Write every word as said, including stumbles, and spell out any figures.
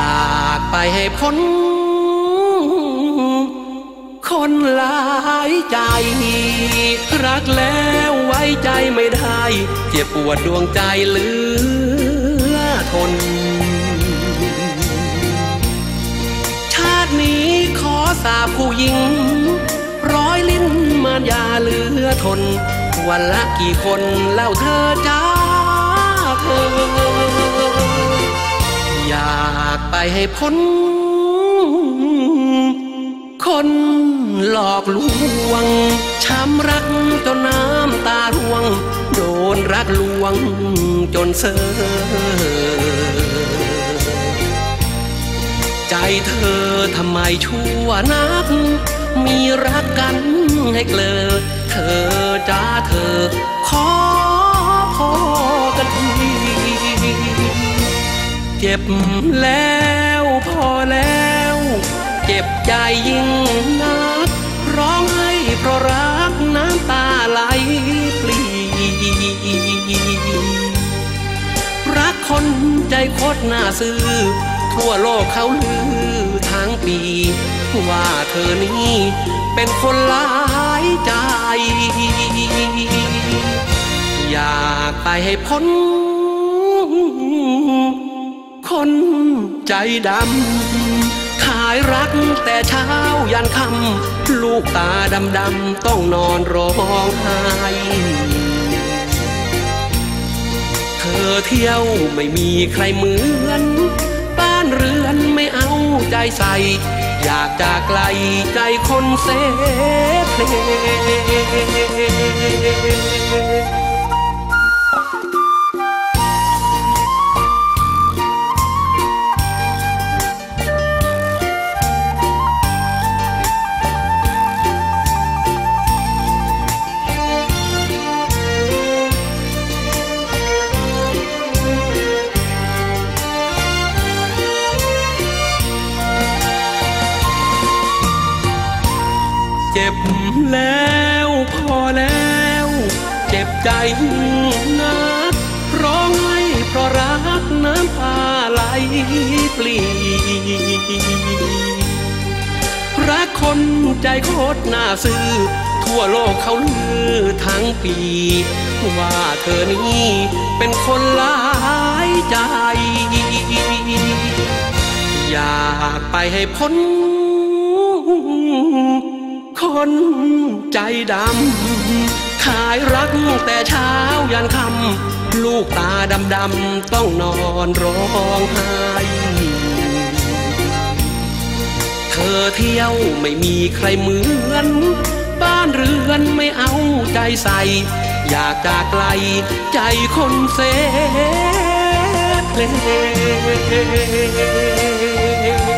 ากไปให้พ้นคนหลายใจรักแล้วไว้ใจไม่ได้เจ็บปวดดวงใจเหลือทนชาตินี้ขอสาบผู้หญิงร้อยลิ้นมารยาเหลือทนวันละกี่คนเล่าเธอจ้าเธออยากไปให้พ้นคนหลอกลวงช้ำรักจนน้ำตาร่วงโดนรักลวงจนเซ่อใจเธอทำไมชั่วนักมีรักกันให้เกลอเธอจ้าเธอขอพอกันทีเจ็บแล้วพอแล้วเจ็บใจยิ่งนักร้องให้เพราะรักน้ำตาไหลปลีรักคนใจโคตรน่าซื่อทั่วโลกเขาลือทั้งปีว่าเธอนี้เป็นคนหลายใจอยากไปให้พ้นคนใจดำขายรักแต่เช้ายันค่ำลูกตาดำดำต้องนอนร้องไห้เธอเที่ยวไม่มีใครเหมือนบ้านเรือนไม่เอาใจใส่อยากจากไกลใจคนเสเพลเจ็บแล้วพอแล้วเจ็บใจนักร้องให้เพราะรักน้ำตาไหลปลีรักคนใจโคตรน่าซื่อทั่วโลกเขาลือทั้งปีว่าเธอนี้เป็นคนหลายใจอยากไปให้พ้นคนใจดำขายรักแต่เช้ายันค่ำลูกตาดำดำต้องนอนร้องไห้เธอเที่ยวไม่มีใครเหมือนบ้านเรือนไม่เอาใจใส่อยากจากไกลใจคนเสเพล